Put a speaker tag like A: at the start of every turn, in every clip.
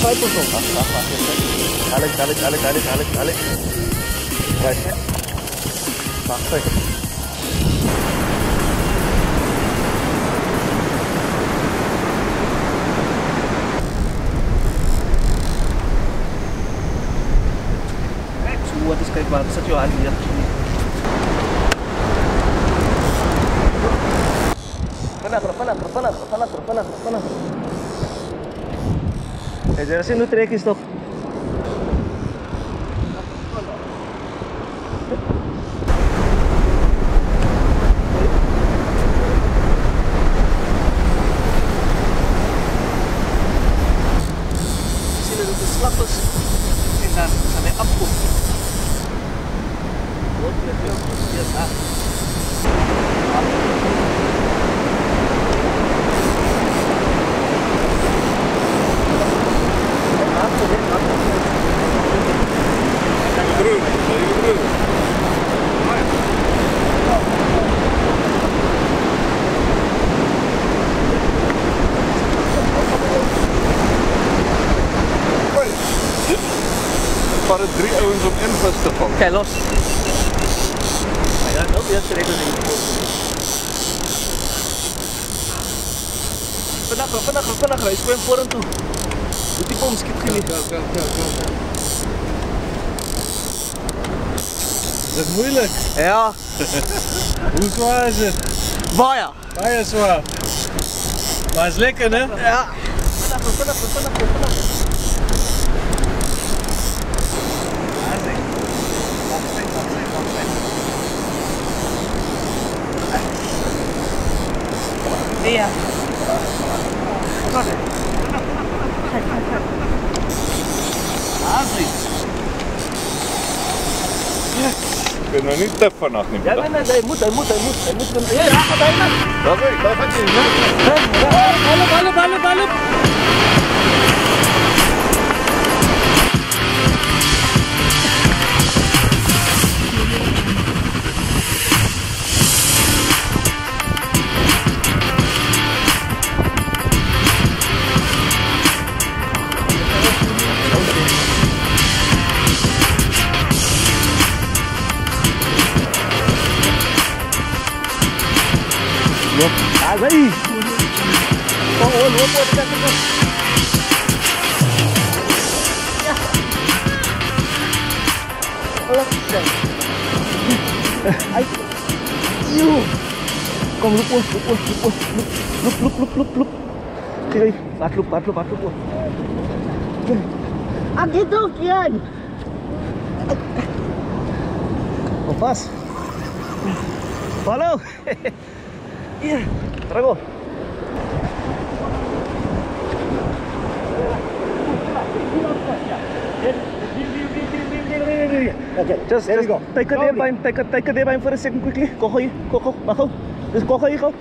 A: vai, Poção. Alex. Vai, vai. Wat is kijk waar, zet je aan hier. Vanaf. Er zijn nu trekjes toch? Zien we de slappers en dan gaan wij afkomen.
B: Waren 3 ouens om invis te vangen.
A: Kijk los. Ja, dat is de regeling. Vandaag, hij is gewoon voor en toe. Doe die bom schiet geniet.
B: Is het moeilijk?
A: Ja.
B: Hoe zwaar is het?
A: Baia.
B: Baie zwaar. Maar het is lekker, hè?
A: Ja. Vandaag. Ja.
B: Ik ben nog niet te vannacht niet.
A: Ja, nee, hij moet. Ja, gaat hij naar.
B: Dat gaat niet.
A: Ballen. Aí! Ô, louco, Ai! Kom, loop. Kijk, laat loop. Aqui tô, Kian! Pas. Follow! Iya, trago. Okay, just go. Take a dip for a second quickly. Go, Mako. Just go.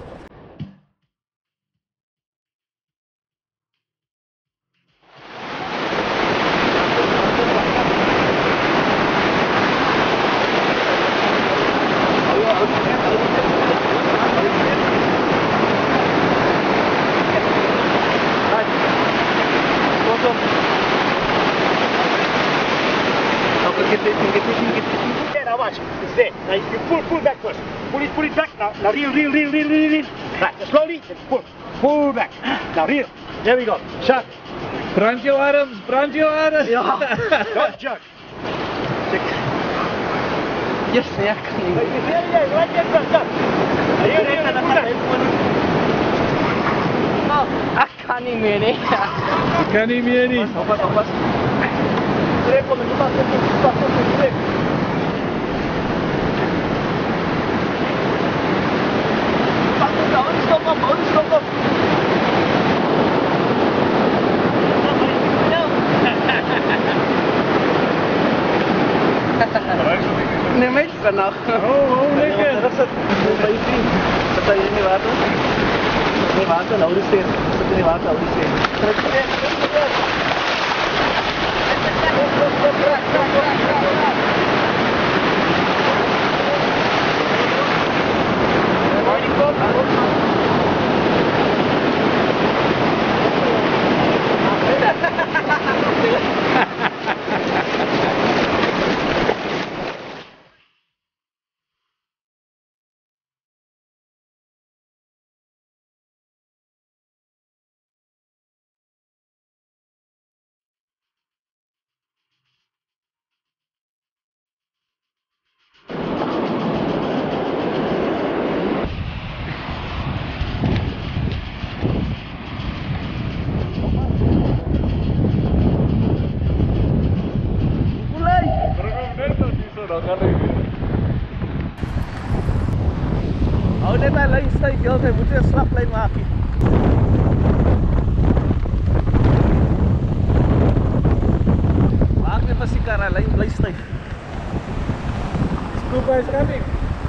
A: Now watch, it's there. Now you pull back first. Pull it back. Now reel. Right, slowly, pull back. Now reel. There we go. Shut.
B: Brand your arms.
A: Ja. Don't jerk. Yes, ja. Ik kan niet meer, nee.
B: Ik kan niet meer niet.
A: Oppas. Kom, stop op. Nee, meid vanaf.
B: Oh, lekker.
A: Dat is het. Bij je vriend. Dat sta je in het water. In het water, nou de steen. Zet in het water, nou de steen.
C: weet jy altyd moet jy 'n slaplyn maak. Maak net vas die kar, hy lyn bly styf.
A: Scuba is coming.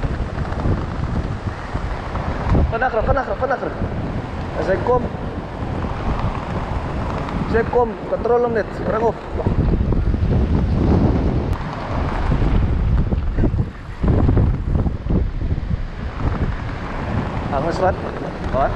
C: Vinniger. As hy kom, kontrol hom net, bring op. Hangus wat? Wat?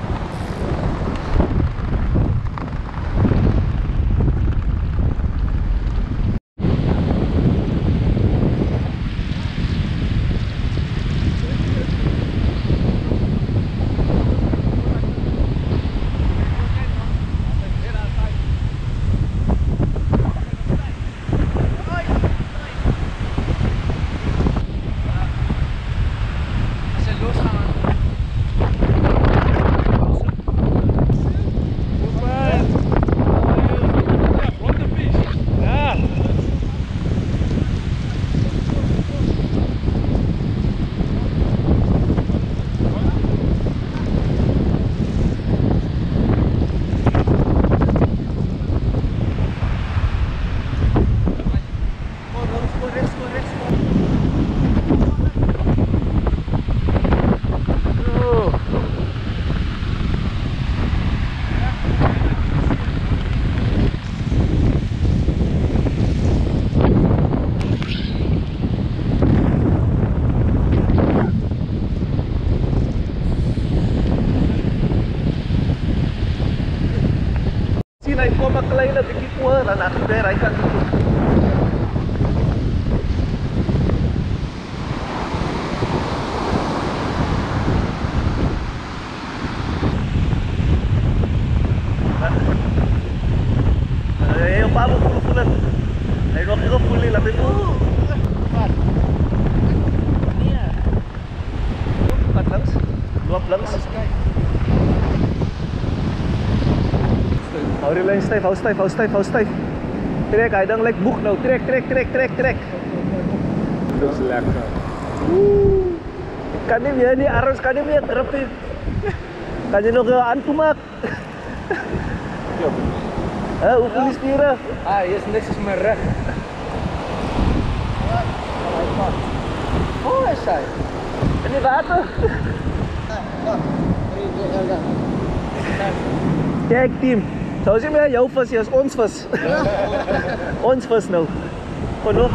C: Hy kom 'n klein bietjie oor en dan gebeur hy kan Hey, pa mo full. Hy nog nie gevoel nie, laat hy Wat langs? Loop langs. Hou die lyn styf, hou styf. Trek, hy ding lyk boeg nou. Trek.
B: Dis lekker.
C: Ek kan nie meer nie, arms kan nie meer druk nie. Kan jy nog aan toe maak?
B: Ja.
C: Hoe voel die spiere?
A: Hier is niks meer reg.
C: Oh, is hy. In die water? Tag team. Sou jy meer jou vis, is ons vis. Ons vis nou. Konok.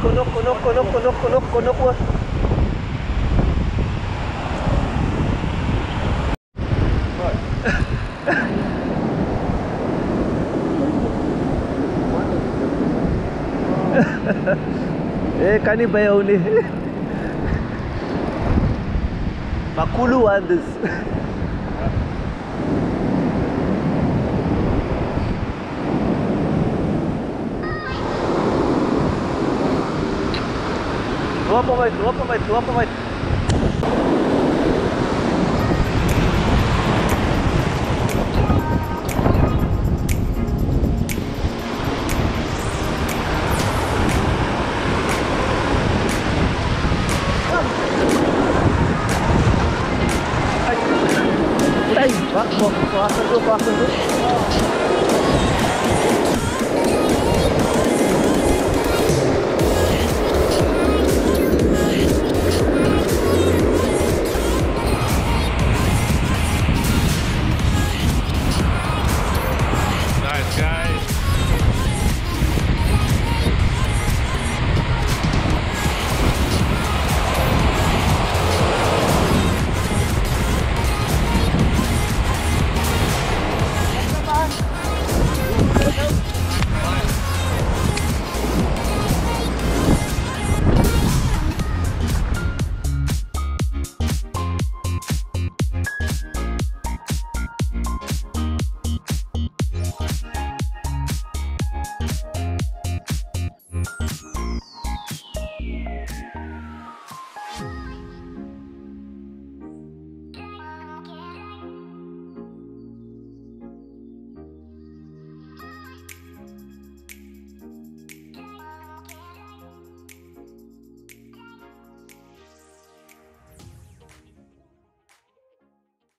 C: Kan nie by jou nie. Makulu Andes. Drop hom uit. Wacht,